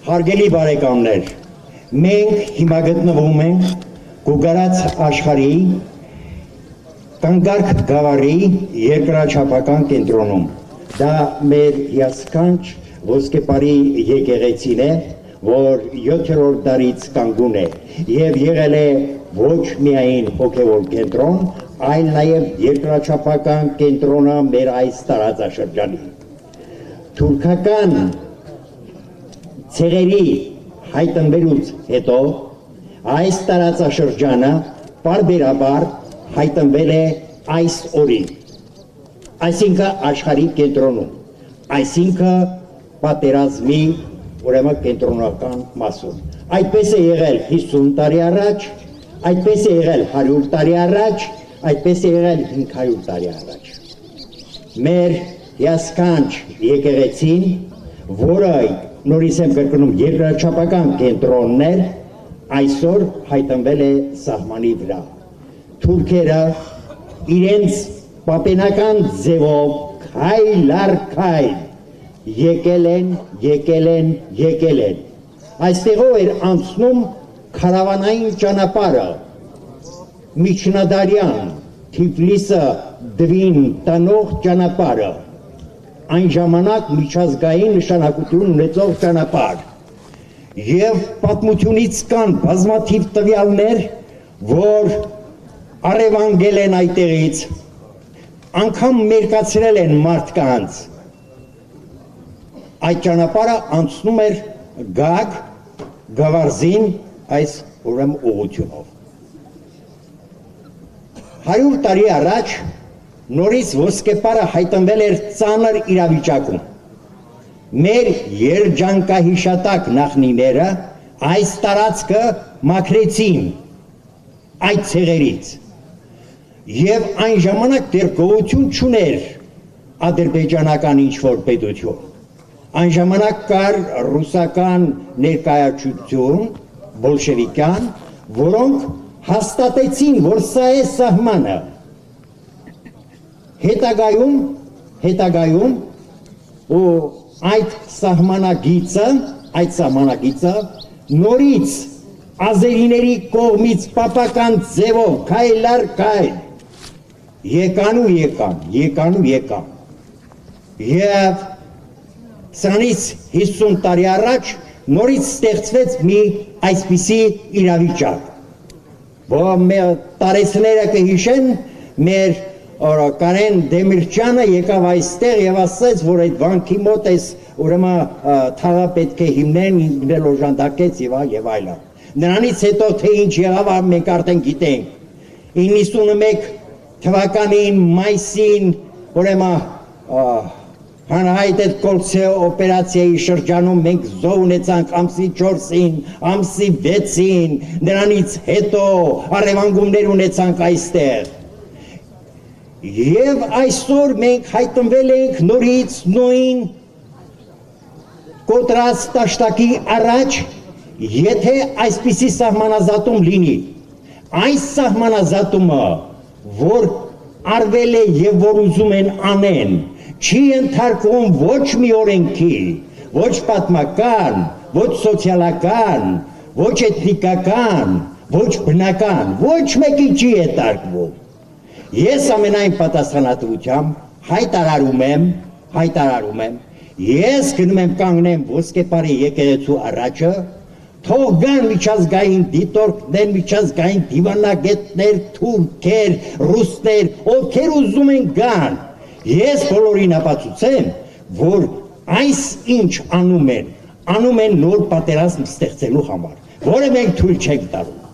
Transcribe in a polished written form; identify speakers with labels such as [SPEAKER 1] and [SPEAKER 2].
[SPEAKER 1] Հարգելի բարեկամներ, մենք հիմա գտնվում ենք Գուգարած աշխարհի կանգարկ գավառի երկրաչափական կենտրոնում։ Դա մեր հիասքանչ ոսկեպարի եկեղեցին է, որ 7-րդ դարից կանգուն է եւ եղել է ոչ միայն հոգեվոր կենտրոն, այլ նաեւ երկրաչափական կենտրոնը մեր այս տարածաշրջանի։ Թուրքական ցեղերի հայտնվելուց հետո այս տարածաշրջանը պարբերաբար հայտնվել է այս օրին, այսինքն աշխարհի կենտրոնում, այսինքն պատերազմի ուրեմն կենտրոնական մասում։ Այդպես է եղել 50 տարի առաջ, այդպես է եղել 100 տարի առաջ, այդպես է եղել 500 տարի առաջ։ Մեր հիասքանչ եկեղեցին, որը նորից եմ կրկնում երկրաչափական կենտրոնն էր, այսօր հայտնվել է սահմանի վրա։ Թուրքերը իրենց պապենական ձևով քայլ առ քայլ եկել են։ Այստեղով էր անցնում քարավանային ճանապարհը, միջնադարյան Թիֆլիսը դվին տանող ճանապարհը, այն ժամանակ միջազգային նշանակություն ունեցող ճանապարհ։ Եվ պատմությունից կան բազմաթիվ տվյալներ, որ առևանգել են այդտեղից, անգամ մերկացրել են մարդկանց։ Այդ ճանապարհը անցնում էր Գագ գավառզին այս ուրեմն ուղղությունով։ 100 տարի առաջ նորից ոսկեպարը հայտնվել էր ծանր իրավիճակում։ Մեր երջանկահիշատակ նախնիները այս տարածքը մաքրեցին այդ ցեղերից։ Եվ այն ժամանակ դեռ գոյություն չուներ ադրբեջանական ինչ-որ պետություն։ Այն ժամանակ կար ռուսական ներկայացություն, բոլշևիկյան, որոնք հաստատեցին, որ սա է սահմանը։ Հետագայում ու այդ սահմանագիծը նորից ազերիների կողմից պապական ձևով քայլ առ քայլ եկան։ Եվ սրանից 50 տարի առաջ նորից ստեղծվեց մի այսպիսի իրավիճակ, որ մեր տարեցները կհիշեն, մեր Կարեն Դեմիրճյանը եկավ այստեղ եւ ասաց, որ այդ վանքի մոտ էս ուրեմն թաղը պետք է հիմնեն, ինքն էլ օժանդակեց եւ այլն։ Նրանից հետո թե ինչ եղավ, մենք արդեն գիտենք։ 91 թվականին մայիսին ուրեմն հանրահայտ այդ կոլցե օպերացիայի շրջանում մենք զոհ ունեցանք ամսի 4-ին, ամսի 6-ին, նրանից հետո առևանգումներ ունեցանք այստեղ։ Եվ այսօր մենք հայտնվել ենք նորից նույն կոտրած տաշտակի առաջ, եթե այսպիսի սահմանազատում լինի։ Այս սահմանազատումը, որ արվել է եւ որ ուզում են անեն, չի ենթարկվում ոչ մի օրենքի, ոչ պատմական, ոչ սոցիալական, ոչ էթնիկական, ոչ բնական, ոչ մեկի չի ենթարկվում։ Ես ամենայն պատասխանատվությամբ հայտարարում եմ, ես գնում եմ կանգնեմ ոսկեպարի եկեղեցու առաջը, թող գան միջազգային դիտորդներ, միջազգային դիվանագետներ, թուրքեր, ռուսներ, ովքեր ուզում են գան։ Ես բոլորին ապացուցեմ, որ այս ինչ անում են նոր պատերազմ ստեղծելու համար, որը մենք թույլ չենք տալու։